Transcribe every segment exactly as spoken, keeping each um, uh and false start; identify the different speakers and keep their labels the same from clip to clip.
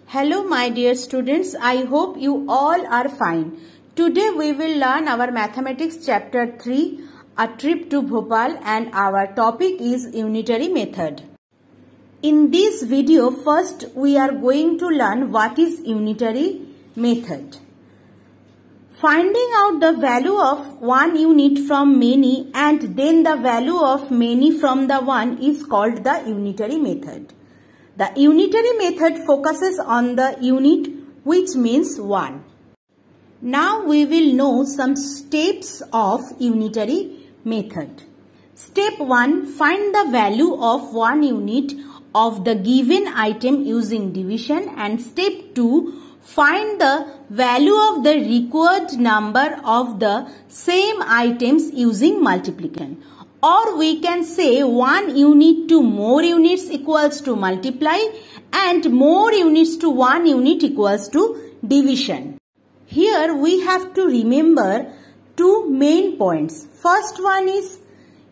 Speaker 1: Hello my dear students, I hope you all are fine. Today we will learn our mathematics chapter three, a trip to Bhopal, and our topic is unitary method. In this video, first we are going to learn what is unitary method. Finding out the value of one unit from many and then the value of many from the one is called the unitary method. The unitary method focuses on the unit, which means one. Now we will know some steps of unitary method. Step one. Find the value of one unit of the given item using division, and step two. Find the value of the required number of the same items using multiplication. Or we can say one unit to more units equals to multiply and more units to one unit equals to division. Here we have to remember two main points. First one is,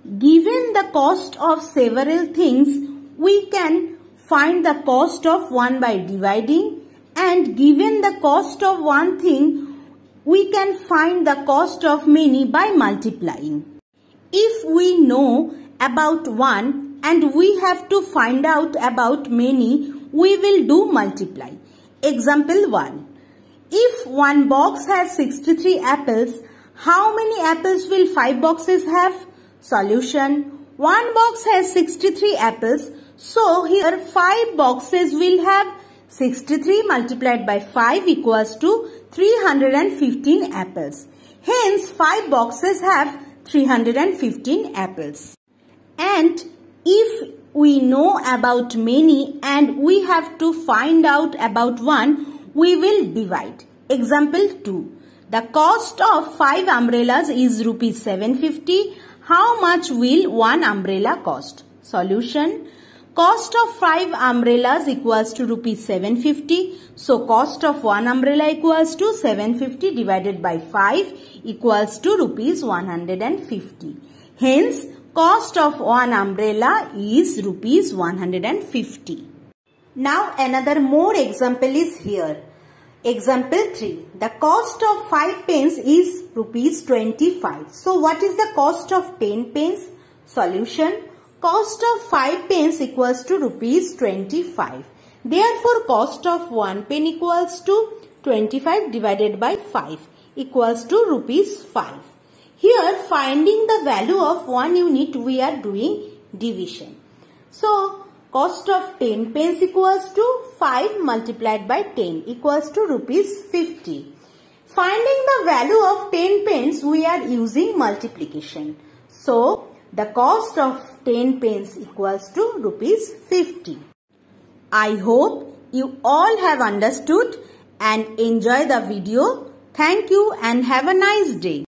Speaker 1: given the cost of several things, we can find the cost of one by dividing, and given the cost of one thing, we can find the cost of many by multiplying. If we know about one and we have to find out about many, we will do multiply. Example one. If one box has sixty-three apples, how many apples will five boxes have? Solution. One box has sixty-three apples, so here five boxes will have sixty-three multiplied by five equals to three hundred fifteen apples. Hence, five boxes have three hundred fifteen apples. And if we know about many and we have to find out about one, we will divide. Example two. The cost of five umbrellas is rupees seven hundred fifty. How much will one umbrella cost? Solution. Cost of five umbrellas equals to rupees seven hundred fifty. So cost of one umbrella equals to seven hundred fifty divided by five equals to rupees one hundred fifty. Hence, cost of one umbrella is rupees one hundred fifty. Now another more example is here. Example three. The cost of five pence is rupees twenty-five. So what is the cost of ten pence? Solution. Cost of five pence equals to rupees twenty-five. Therefore, cost of one pen equals to twenty-five divided by five equals to rupees five. Here, finding the value of one unit, we are doing division. So, cost of ten pence equals to five multiplied by ten equals to rupees fifty. Finding the value of ten pence, we are using multiplication. So, the cost of ten pence equals to rupees fifty. I hope you all have understood and enjoy the video. Thank you and have a nice day.